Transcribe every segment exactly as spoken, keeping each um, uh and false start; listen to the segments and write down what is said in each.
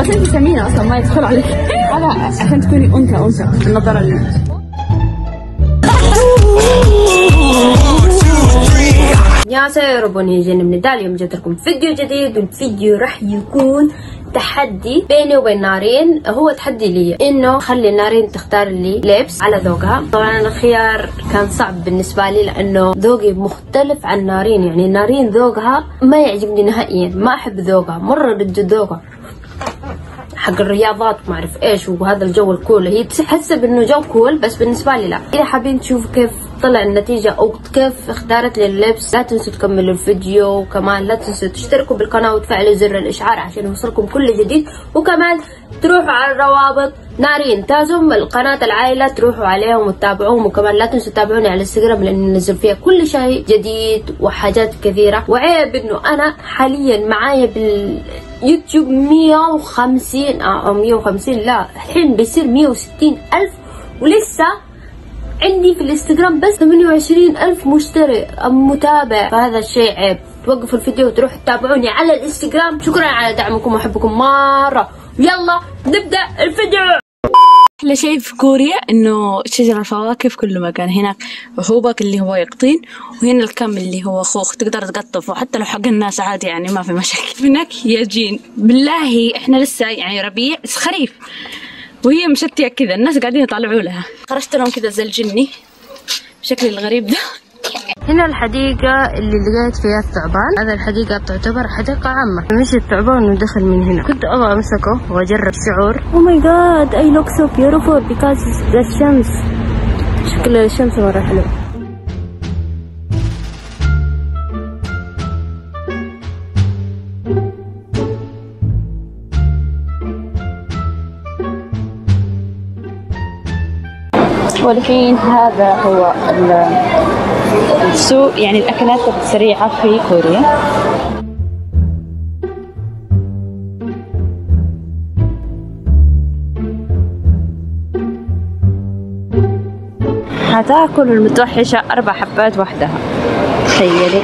بس انت سمينة اصلا ما يدخل عليك هذا عشان تكوني انثى انثى بالنظرة لي. يا سيربوني جن من اليوم جت لكم فيديو جديد، والفيديو راح يكون تحدي بيني وبين نارين. هو تحدي لي انه خلي نارين تختار لي لبس على ذوقها. طبعا الخيار كان صعب بالنسبه لي لانه ذوقي مختلف عن نارين، يعني نارين ذوقها ما يعجبني نهائيا، ما احب ذوقها مره ضد ذوقها حق الرياضات ما اعرف ايش وهذا الجو الكول. هي تحسب انه جو كول بس بالنسبه لي لا. اذا حابين تشوفوا كيف طلع النتيجه او كيف اختارت لي اللبس لا تنسوا تكملوا الفيديو، وكمان لا تنسوا تشتركوا بالقناه وتفعلوا زر الاشعار عشان يوصلكم كل جديد، وكمان تروحوا على الروابط نارين تازم القناه العائله تروحوا عليهم وتتابعوهم، وكمان لا تنسوا تتابعوني على الانستغرام لاني ننزل فيها كل شيء جديد وحاجات كثيره. وعيب انه انا حاليا معايا بال يوتيوب مية وخمسين او مية وخمسين لا الحين بيصير مية وستين الف، ولسه عندي في الانستغرام بس ثمانية وعشرين الف مشترك متابع، فهذا الشيء عيب. توقفوا الفيديو وتروحوا تتابعوني على الانستغرام. شكرا على دعمكم واحبكم مره، ويلا نبدا الفيديو. أحلى شيء في كوريا إنه شجر الفواكه في كل مكان. هناك حبوبك اللي هو يقطين، وهنا الكم اللي هو خوخ تقدر تقطفه حتى لو حق الناس عادي، يعني ما في مشاكل. هناك يا جين بالله إحنا لسه يعني ربيع خريف وهي مشتية كذا، الناس قاعدين يطلعوا لها. خرجت لهم كذا زي الجني بشكل الغريب ده. هنا الحديقة اللي لقيت فيها الثعبان، هذا الحديقة تعتبر حديقة عامة. مشي الثعبان ودخل من هنا، كنت أبغى أمسكه وأجرب شعور. Oh my god I look so beautiful because the الشمس، شكل الشمس مرة حلو. والحين هذا هو السوق، يعني الأكلات السريعة في كوريا. هتاكل المتوحشة أربع حبات وحدها، تخيلي.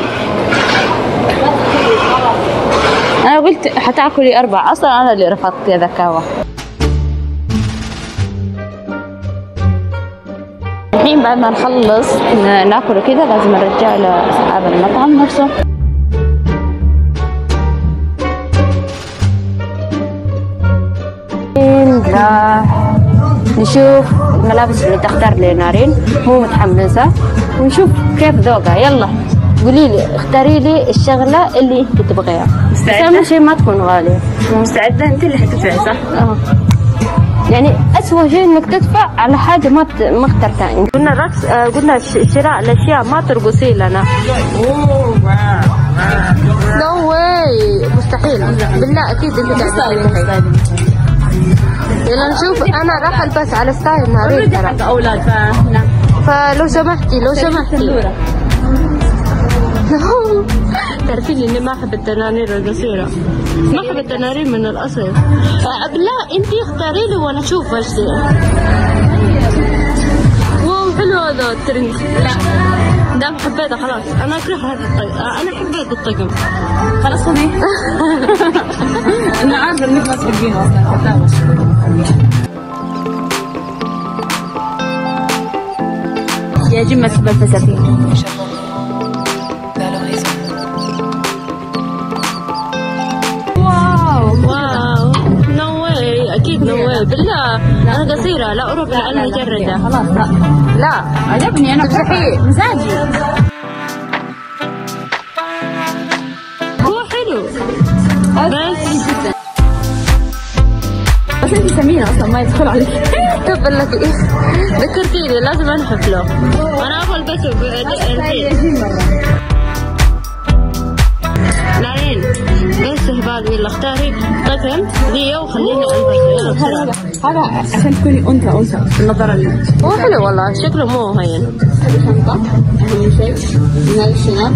أنا قلت هتاكلي أربع، أصلا أنا اللي رفضت يا ذكاوة. الحين بعد ما نخلص ناكل كذا لازم نرجع لأصحاب المطعم نفسه. لا نشوف الملابس اللي تختار لي نارين، مو متحمسة، ونشوف كيف ذوقها. يلا قولي لي اختاري لي الشغلة اللي انت تبغيها. مستعدة؟ بس أهم شيء ما تكون غالية. مستعدة؟ انت اللي حتدفعي صح؟ اه يعني أسوأ شيء إنك تدفع على حاجة ما ما اخترتها. قلنا الرقص آه قلنا شراء الأشياء ما ترقصي لنا. نو واي مستحيل بالله أكيد أنت قاعدة. يلا نشوف. أنا راح ألبس على ستايل نارين ترى. أولاد فهنا. فلو سمحتي لو سمحتي تعرفين اني ما احب التنانير القصيرة، ما احب التنانير من الاصل. لا انتي اختاري لي وانا اشوف ايش. واو حلو هذا الترند. لا دام حبيته خلاص، انا اكره هذا الطقم، انا حبيت الطقم خلاص. خذي انا عارفه انك ما تحبينه اصلا. يا جمة تحب الفساتين. اكيد نو واي بالله انا قصيره لا اروح على مجرده. خلاص لا لا عجبني انا صحيح مزاجي هو حلو بس بس انت سمينة اصلا ما يدخل عليك. طب لك ايه ذكرتيني لازم انحف له. انا ابغى البسه الحين. نارين بس هبال يلا اختاري طقم لي وخليني البسه. يلا بسرعه. هذا عشان تكوني انثى انثى بالنظرة لي. هو حلو والله شكله مو هين. هذه شنطة أهم شيء من هذا الشنط.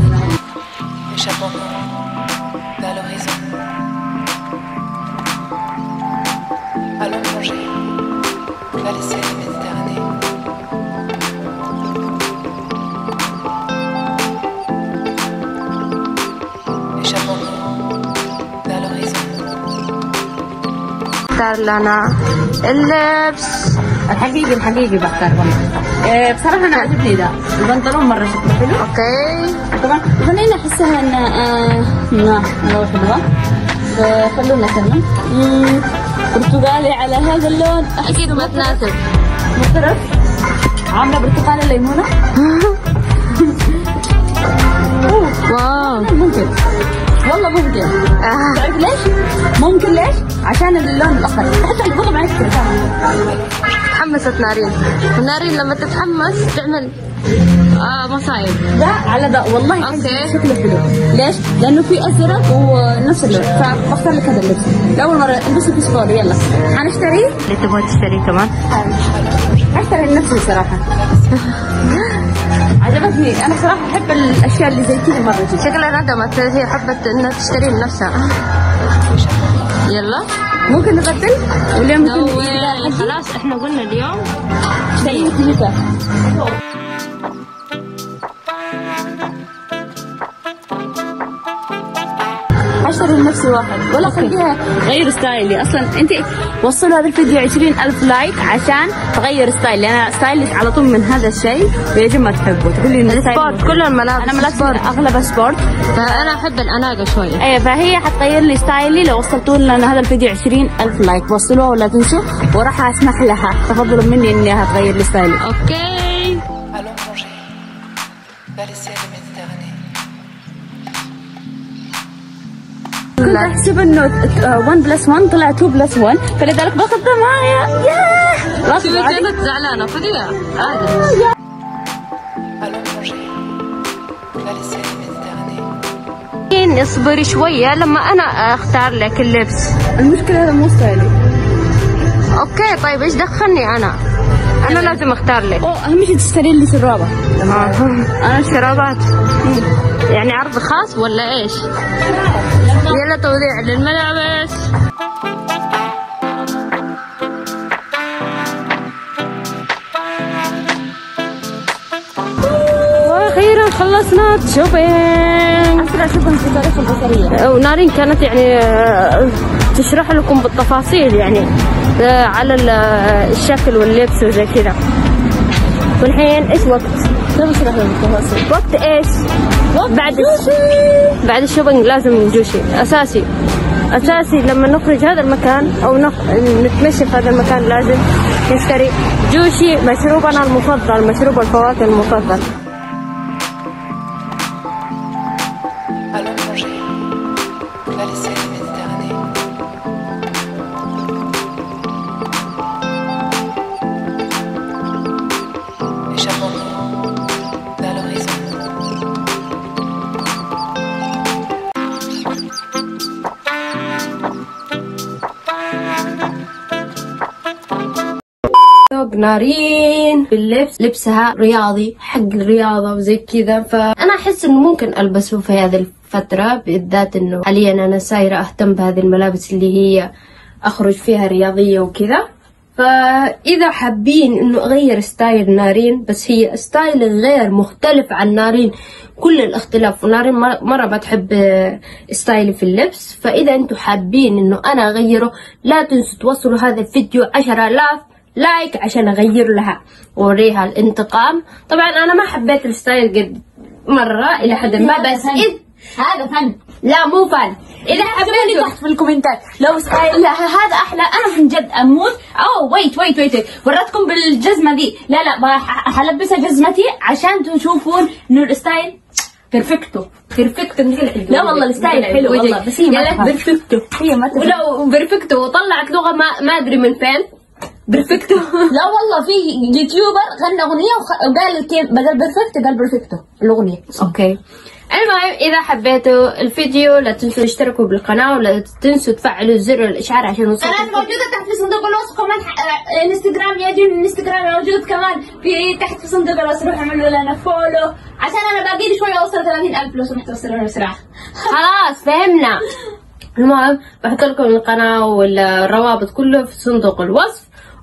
نختار لنا اللبس. الحقيقي الحقيقي بختار والله. إيه بصراحة أنا عجبني ذا البنطلون مرة شكله حلو. اوكي طبعا خلينا أحسها إن آه لا والله حلوة. خلونا كمان برتقالي على هذا اللون. اكيد ما تناسب. مطرف عاملة برتقالة ليمونة. واو ممكن والله ممكن. آه. تعرف ليش؟ ممكن ليش؟ عشان اللون الأخضر. حتى اللي بغض معي كثير. تحمست نارين. ونارين لما تتحمس تعمل آه مصايب. لا على ذا والله اوكي شكله حلو. ليش؟ لأنه في أزرق ونفس اللون فبختار لك هذا اللبس. لأول مرة البسه في سبوري. يلا حنشتريه؟ اللي تبغى تشتريه كمان؟ حشتري لنفسي صراحة. عجبتني أنا صراحة أحب الأشياء اللي زي كذا مرة جدا. شكلها ندمت هي حبت إنها تشتري لنفسها. يلا ممكن نبدل ولا ممكن no خلاص احنا قلنا اليوم اشتري كذا. اشتري لنفسي واحد ولا خليها غير ستايلي. اصلا انت وصلوا هذا الفيديو عشرين ألف لايك عشان تغير ستايلي. انا ستايلك على طول من هذا الشيء ويجب ما تحبه. تقولي ان سبورت كل الملابس. انا ملابس اغلبها سبورت فانا احب الاناقه شويه. ايه فهي حتغير لي ستايلي لو وصلتوا لنا هذا الفيديو عشرين ألف لايك. وصلوها ولا تنسوا وراح اسمح لها تفضلوا مني انها تغير لي ستايلي. اوكي كنت احسب انه واحد بلس واحد طلع اثنين بلس واحد فلذلك باخذها معايا. ياه شو كانت زعلانه خذيها عادي. اصبري شويه لما انا اختار لك اللبس. المشكله هذا مو ستايلي. اوكي طيب ايش دخلني انا؟ انا لازم اختار لك. اوه اهم شيء تشتري لي شرابه. انا شرابات يعني عرض خاص ولا ايش؟ يلا توزيع للملابس. واخيرا خلصنا شوبينج. اسرع شوبينج في تاريخ البشريه. ونارين كانت يعني تشرح لكم بالتفاصيل يعني على الشكل واللبس وزي كذا. والحين ايش وقت؟ لا بشرح لهم التفاصيل. وقت ايش؟ وقت بعد جوشي. بعد الشوبينج لازم جوشي اساسي اساسي. لما نخرج هذا المكان او نخ... نتمشى في هذا المكان لازم نشتري جوشي مشروبنا المفضل، مشروب الفواكه المفضل. نارين باللبس. لبسها رياضي حق الرياضة وزي كذا فأنا أحس إنه ممكن ألبسه في هذه الفترة بالذات إنه حاليا أنا سايرة أهتم بهذه الملابس اللي هي أخرج فيها رياضية وكذا. فإذا حابين إنه أغير ستايل نارين بس هي ستايل غير مختلف عن نارين كل الاختلاف ونارين مرة ما تحب ستايلي في اللبس. فإذا أنتم حابين إنه أنا أغيره لا تنسوا توصلوا هذا الفيديو عشرة آلاف لايك عشان اغير لها ووريها الانتقام. طبعا انا ما حبيت الستايل قد مره الى حد ما بس إذ هذا فن. لا مو فن. اذا حبيتوا تحت في الكومنتات لو ستايل لا هذا احلى. انا من جد اموت. اوه ويت ويت ويت وريتكم بالجزمه دي. لا لا حلبسها جزمتي عشان تشوفون انه الستايل بيرفكتو بيرفكتو. لا والله الستايل حلو والله بس هي ما بيرفكتو. هي ما ولو بيرفكتو وطلعت لغه ما ما ادري من فين بيرفكتو. لا والله في يوتيوبر غنى اغنيه وقال كيف بدل بيرفكتو قال بيرفكتو الاغنيه. اوكي المهم اذا حبيتوا الفيديو لا تنسوا تشتركوا بالقناه ولا تنسوا تفعلوا زر الاشعار عشان يوصلكم. انا موجوده تحت في صندوق الوصف كمان. انستغرام يجي من انستغرام موجود كمان في تحت في صندوق الوصف. روحوا اعملوا لنا فولو عشان انا باقي لي شويه اوصل ثلاثين ألف لو سمحتوا وصلوا لنا بسرعه. خلاص فهمنا. المهم بحط لكم القناه والروابط كله في صندوق الوصف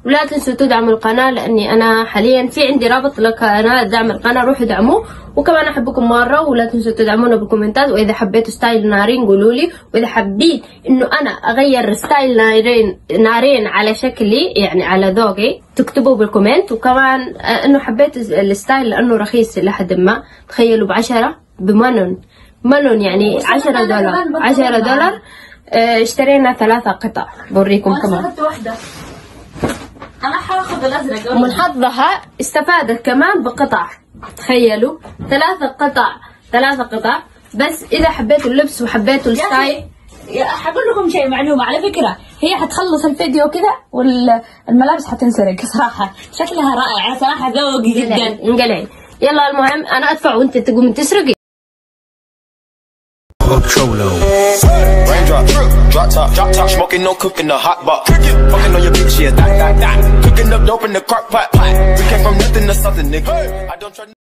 ولا تنسوا تدعموا القناة، لاني انا حاليا في عندي رابط لقناة دعم القناة، روحوا دعموه. وكمان احبكم مرة، ولا تنسوا تدعمونا بالكومنتات. واذا حبيتوا ستايل نارين قولوا لي، واذا حابين انه انا اغير ستايل نارين نارين على شكلي يعني على ذوقي تكتبوا بالكومنت. وكمان انه حبيت الستايل لانه رخيص لحد ما، تخيلوا بعشرة بملون ملون يعني عشرة دولار عشرة دولار. اه اشترينا ثلاثة قطع، بوريكم كمان. واحدة انا حاخذ الازرق. ومن حظها استفادت كمان بقطع، تخيلوا ثلاثة قطع ثلاثة قطع. بس اذا حبيتوا اللبس وحبيتوا الستايل، حقول لكم شيء معلومة على فكرة، هي حتخلص الفيديو كذا والملابس حتنسرق صراحة، شكلها رائع صراحة، ذوقي جدا. انقلعي يلا. المهم انا ادفع وانت تقوم تسرقي. Raindrop, drop top, drop top, smoking, no cooking, the hot pot. Fucking on your bitch, yeah, that, that, that. Cooking up dope in the crock pot. We came from nothing to something, nigga. I don't try.